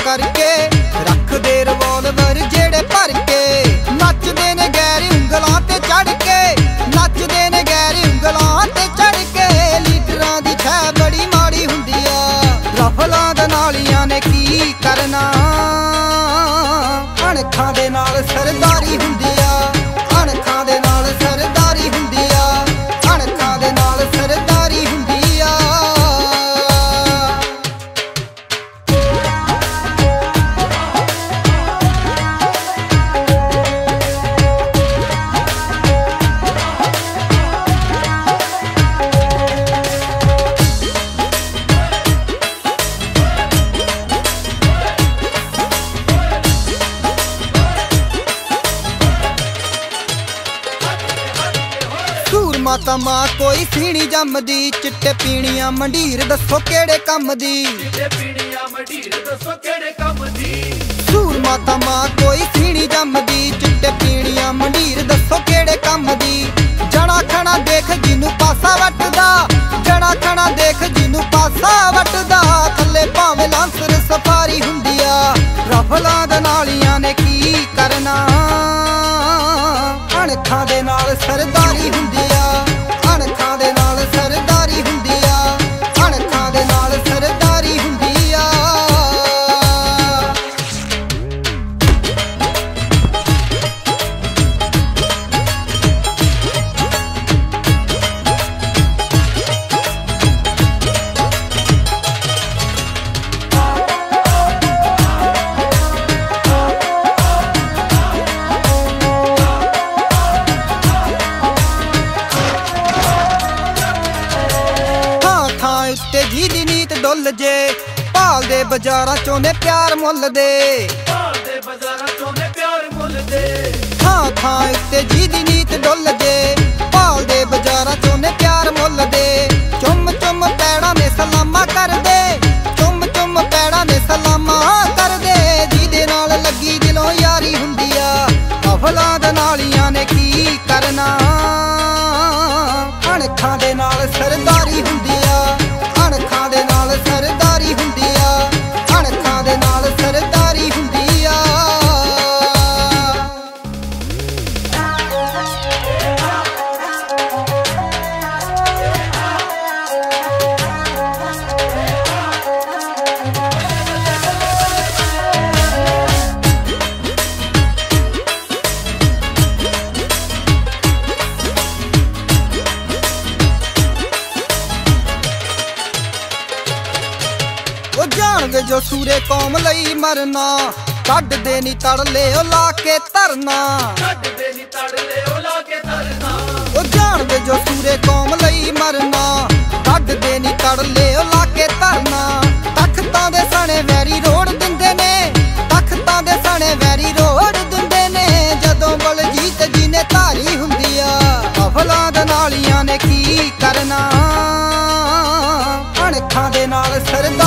करके रखदे रिवॉल्वर जेड़े भर के नचदे ने गैरी उंगलां ते चढ़ के नचदे ने गैरी उंगलां ते चढ़ के लीडरां दी छह बड़ी माड़ी हुंदी आ रफलां दे नालियां ने की करना अणखां दे नाल सरदारी हुंदी आ अणखां दे नाल सरदारी हुंदी आ अणखां दे नाल सरदारी हुंदी आ। माता मां कोई सीणी जमदी चिट्टे पीणियां मंडीर दसो केड़े कम दी सूर माता मां कोई सीणी जमदी चिट्टे पीणियां मंडीर दसो केड़े कम दी जड़ा खना देख जिनू पासा वटदा जड़ा खना देख जिनू पासा वटदा थल्ले भावें लांसर सफारी हुंदी आ रफलां दे नालियां ने की करना अणखां दे नाल सरदारी हुंदी आ अणखां दे नाल सरदारी हुंदी आ अणखां दे नाल सरदारी हुंदी आ। उत्ते जी दी नीत डुल जे भाल दे बाजारां चों ने प्यार मुल दे थां थां उत्ते जी दी नीत डुल जे भाल दे बाजारां चों ने प्यार मुल दे चुम चुम पैड़ा ने सलामा कर दे चुम चुम पैड़ा ने सलामा कर दे जिहदे नाल लगी दिलों यारी हुंदी आ अफलां दे नालियां ने की करना अणखां दे नाल सरदारी हुंदी आ अणखां दे नाल सरदारी हुंदी आ अणखां दे नाल सरदारी हुंदी आ। जाणगे जो सूरे कौम लई मरना कड दे नी तड़ले ओ ला के धरना ओ जाणगे जो सूरे कौम लई मरना कड दे नी तड़ले ओ ला के धरना तख्तां दे सने वैरी रोड़ दिंदे ने तख्तां दे सने वैरी रोड़ दिंदे ने जदों बलजीत जी ने धारी हुंदी आ अफलां दे नालियां ने की करना अणखां दे नाल सरदारी